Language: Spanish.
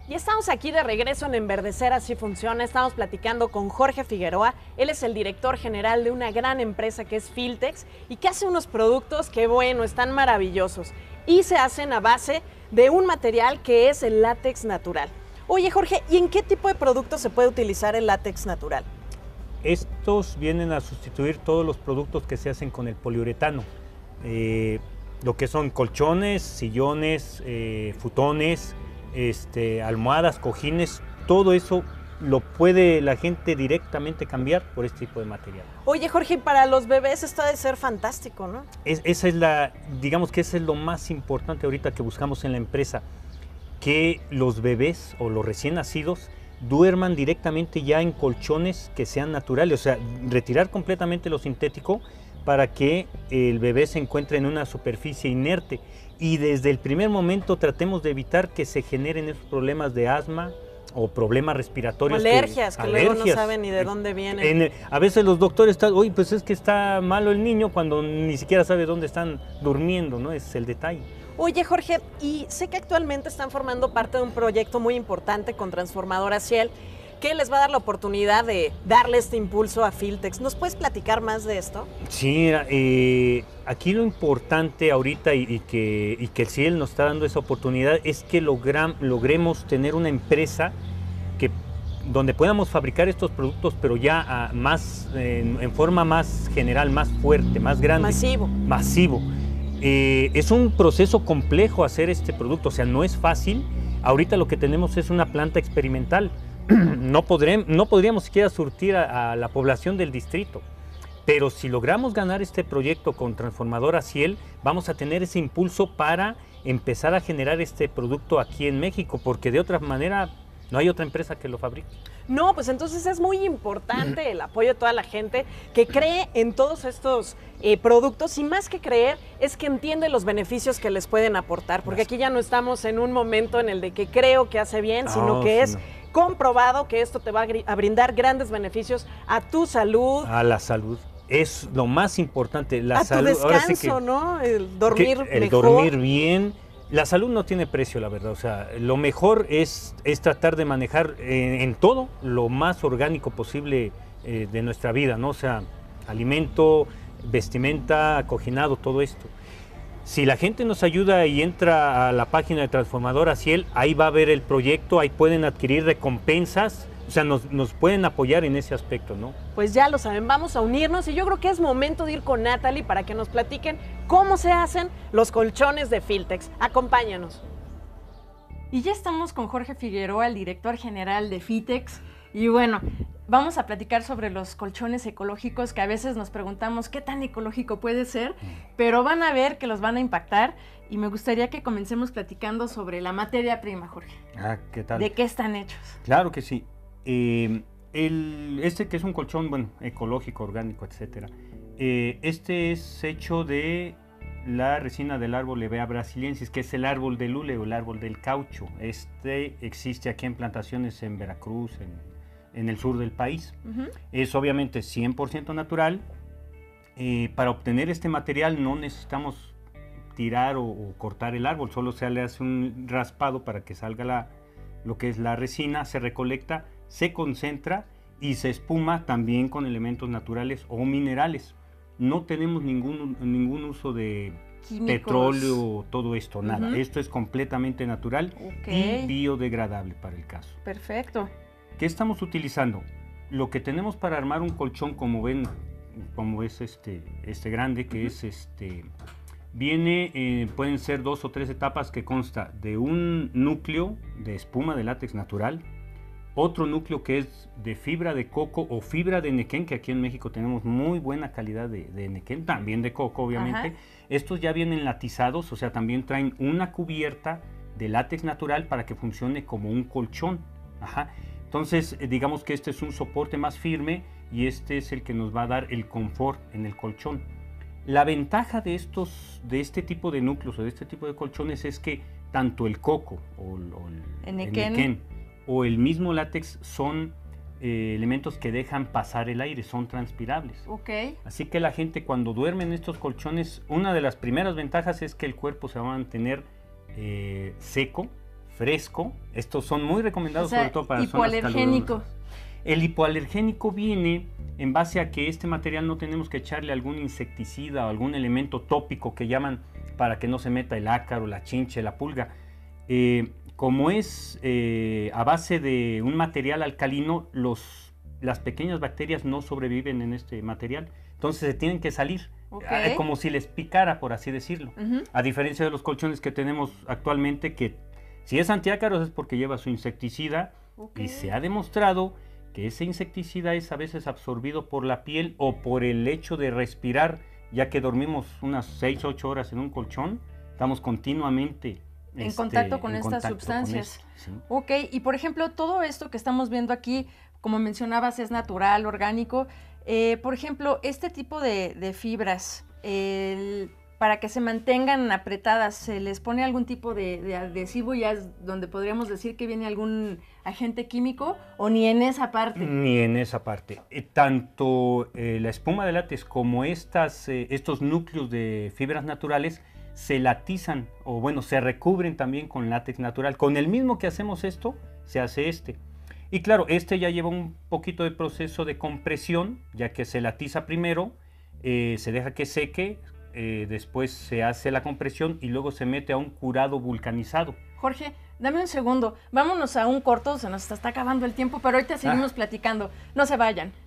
Y estamos aquí de regreso en Enverdecer Así Funciona. Estamos platicando con Jorge Figueroa. Él es el director general de una gran empresa que es Filtex y que hace unos productos que, bueno, están maravillosos y se hacen a base de un material que es el látex natural. Oye, Jorge, ¿y en qué tipo de productos se puede utilizar el látex natural? Estos vienen a sustituir todos los productos que se hacen con el poliuretano. Lo que son colchones, sillones, futones, almohadas, cojines, todo eso lo puede la gente directamente cambiar por este tipo de material. Oye, Jorge, para los bebés esto ha de ser fantástico, ¿no? Esa es digamos que eso es lo más importante ahorita que buscamos en la empresa, que los bebés o los recién nacidos duerman directamente ya en colchones que sean naturales, o sea, retirar completamente lo sintético para que el bebé se encuentre en una superficie inerte y desde el primer momento tratemos de evitar que se generen esos problemas de asma o problemas respiratorios. Alergias, que luego no saben ni de dónde vienen. A veces los doctores están, oye, pues es que está malo el niño cuando ni siquiera sabe dónde están durmiendo, ¿no? Ese es el detalle. Oye, Jorge, y sé que actualmente están formando parte de un proyecto muy importante con Transformadora Ciel, que les va a dar la oportunidad de darle este impulso a Filtex. ¿Nos puedes platicar más de esto? Sí, aquí lo importante ahorita y que el Ciel nos está dando esa oportunidad es que logremos tener una empresa donde podamos fabricar estos productos, pero ya en forma más general, más fuerte, más grande. Masivo. Es un proceso complejo hacer este producto, o sea, no es fácil. Ahorita lo que tenemos es una planta experimental. No podríamos siquiera surtir a la población del distrito, pero si logramos ganar este proyecto con Transformadora Ciel, vamos a tener ese impulso para empezar a generar este producto aquí en México, porque de otra manera no hay otra empresa que lo fabrique. No, pues entonces es muy importante el apoyo de toda la gente que cree en todos estos productos y más que creer es que entiende los beneficios que les pueden aportar, porque aquí ya no estamos en un momento en el de que creo que hace bien, sino que es comprobado que esto te va a brindar grandes beneficios a tu salud. A la salud. Es lo más importante, la salud. A tu descanso, ¿no? El dormir mejor. El dormir bien. La salud no tiene precio, la verdad. O sea, lo mejor es tratar de manejar en todo lo más orgánico posible de nuestra vida, ¿no? O sea, alimento, vestimenta, acoginado, todo esto. Si la gente nos ayuda y entra a la página de Transformadora Ciel, ahí va a ver el proyecto, ahí pueden adquirir recompensas, o sea, nos pueden apoyar en ese aspecto, ¿no? Pues ya lo saben, vamos a unirnos y yo creo que es momento de ir con Natalie para que nos platiquen cómo se hacen los colchones de Filtex. Acompáñanos. Y ya estamos con Jorge Figueroa, el director general de Filtex. Y bueno, vamos a platicar sobre los colchones ecológicos que a veces nos preguntamos qué tan ecológico puede ser, pero van a ver que los van a impactar y me gustaría que comencemos platicando sobre la materia prima, Jorge. ¿Qué tal? ¿De qué están hechos? Claro que sí. Este que es un colchón, bueno, ecológico, orgánico, etcétera. Este es hecho de la resina del árbol Hevea brasiliensis, que es el árbol del hule o el árbol del caucho. Este existe aquí en plantaciones en Veracruz, en el sur del país. Es obviamente 100% natural. Para obtener este material no necesitamos tirar o cortar el árbol, solo se le hace un raspado para que salga lo que es la resina, se recolecta, se concentra y se espuma también con elementos naturales o minerales. No tenemos ningún uso de químicos, petróleo, todo esto, nada. Esto es completamente natural y biodegradable para el caso. Perfecto. ¿Qué estamos utilizando? Lo que tenemos para armar un colchón, como ven, como es este grande, que es viene, pueden ser 2 o 3 etapas que consta de un núcleo de espuma de látex natural, otro núcleo que es de fibra de coco o fibra de nequén, que aquí en México tenemos muy buena calidad de nequén, también de coco obviamente. Estos ya vienen latizados, o sea, también traen una cubierta de látex natural para que funcione como un colchón. Entonces, digamos que este es un soporte más firme y este es el que nos va a dar el confort en el colchón. La ventaja de este tipo de núcleos o de este tipo de colchones es que tanto el coco o el nequén o el mismo látex son elementos que dejan pasar el aire, son transpirables. Así que la gente cuando duerme en estos colchones, una de las primeras ventajas es que el cuerpo se va a mantener seco, fresco. Estos son muy recomendados, sobre todo para zonas hipoalergénico. calurosas. El hipoalergénico viene en base a que este material no tenemos que echarle algún insecticida o algún elemento tópico que llaman para que no se meta el ácaro, la chinche, la pulga. Como es a base de un material alcalino, las pequeñas bacterias no sobreviven en este material, entonces se tienen que salir, como si les picara, por así decirlo. A diferencia de los colchones que tenemos actualmente, que si es antiácaros es porque lleva su insecticida, y se ha demostrado que ese insecticida es a veces absorbido por la piel o por el hecho de respirar, ya que dormimos unas 6 u 8 horas en un colchón, estamos continuamente en contacto con estas sustancias. Sí. Ok, y por ejemplo, todo esto que estamos viendo aquí, como mencionabas, es natural, orgánico. Por ejemplo, este tipo de fibras, para que se mantengan apretadas, ¿se les pone algún tipo de adhesivo ya donde podríamos decir que viene algún agente químico o ni en esa parte? Ni en esa parte. Tanto la espuma de látex como estos núcleos de fibras naturales se latizan o bueno, se recubren también con látex natural. Con el mismo que hacemos esto, se hace este. Y claro, este ya lleva un poquito de proceso de compresión, ya que se latiza primero, se deja que seque, después se hace la compresión y luego se mete a un curado vulcanizado. Jorge, dame un segundo, vámonos a un corto, se nos está acabando el tiempo, pero ahorita seguimos platicando, no se vayan.